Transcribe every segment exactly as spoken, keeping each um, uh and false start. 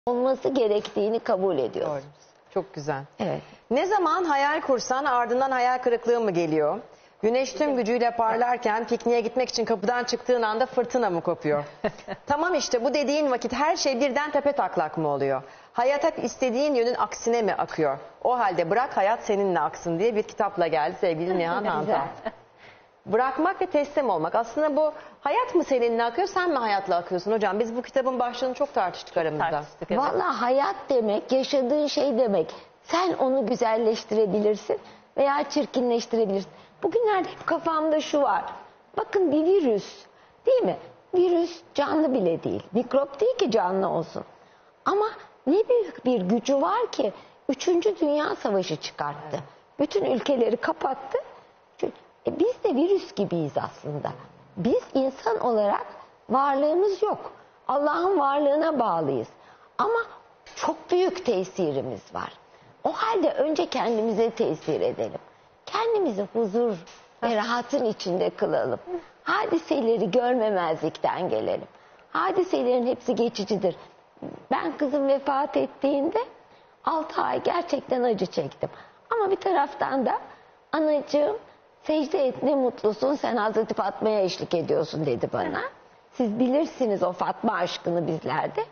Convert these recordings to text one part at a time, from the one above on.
olması gerektiğini kabul ediyoruz. Doğru. Çok güzel. Evet. Ne zaman hayal kursan ardından hayal kırıklığı mı geliyor? Güneş tüm gücüyle parlarken pikniğe gitmek için kapıdan çıktığın anda fırtına mı kopuyor? Tamam işte bu dediğin vakit her şey birden tepe taklak mı oluyor? Hayat hep istediğin yönün aksine mi akıyor? O halde bırak hayat seninle aksın diye bir kitapla geldi sevgili Nihan Hantal. Bırakmak ve teslim olmak. Aslında bu hayat mı seninle akıyor, sen mi hayatla akıyorsun hocam? Biz bu kitabın başlığını çok tartıştık aramızda. Tartıştık, evet. Vallahi hayat demek, yaşadığın şey demek. Sen onu güzelleştirebilirsin veya çirkinleştirebilirsin. Bugünlerde hep kafamda şu var. Bakın bir virüs, değil mi? Virüs canlı bile değil. Mikrop değil ki canlı olsun. Ama ne büyük bir gücü var ki Üçüncü Dünya Savaşı çıkarttı. Bütün ülkeleri kapattı. E biz de virüs gibiyiz aslında. Biz insan olarak varlığımız yok. Allah'ın varlığına bağlıyız. Ama çok büyük tesirimiz var. O halde önce kendimize tesir edelim. Kendimizi huzur ve rahatın içinde kılalım. Hadiseleri görmemezlikten gelelim. Hadiselerin hepsi geçicidir. Ben kızım vefat ettiğinde altı ay gerçekten acı çektim. Ama bir taraftan da anacığım secde et ne mutlusun sen Hazreti Fatma'ya eşlik ediyorsun dedi bana. Siz bilirsiniz o Fatma aşkını bizlerde.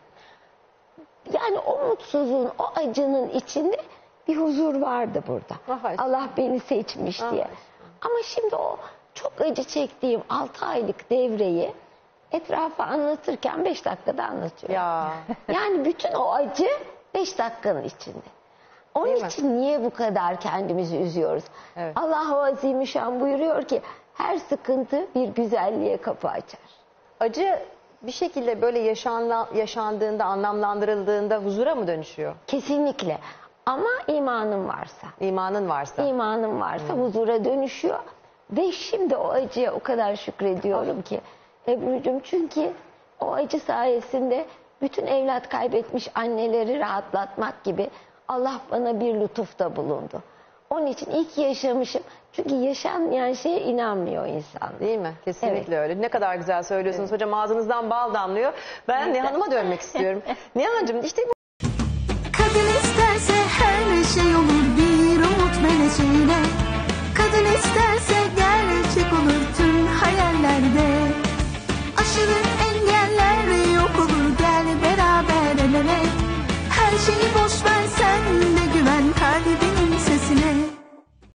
Yani o mutsuzluğun, o acının içinde bir huzur vardı burada. Aha. Allah beni seçmiş Aha. diye. Ama şimdi o çok acı çektiğim altı aylık devreyi etrafa anlatırken beş dakikada anlatıyorum. Ya. Yani bütün o acı beş dakikanın içinde. Onun Değil için mi? niye bu kadar kendimizi üzüyoruz? Evet. Allah-u Azimüşşan buyuruyor ki her sıkıntı bir güzelliğe kapı açar. Acı bir şekilde böyle yaşanla, yaşandığında, anlamlandırıldığında huzura mı dönüşüyor? Kesinlikle. Ama imanın varsa. İmanın varsa. İmanın varsa huzura dönüşüyor. Ve şimdi o acıya o kadar şükrediyorum ki Ebru'cum, çünkü o acı sayesinde bütün evlat kaybetmiş anneleri rahatlatmak gibi Allah bana bir lütufta bulundu. Onun için iyi ki yaşamışım. Çünkü yaşanmayan şeye inanmıyor insan. Değil mi? Kesinlikle Evet. öyle. Ne kadar güzel söylüyorsunuz hocam. Ağzınızdan bal damlıyor. Ben Nihan'ıma dönmek istiyorum. Nihan'cığım işte bu... Kadın isterse her şey olur, bir umut meleğiyle.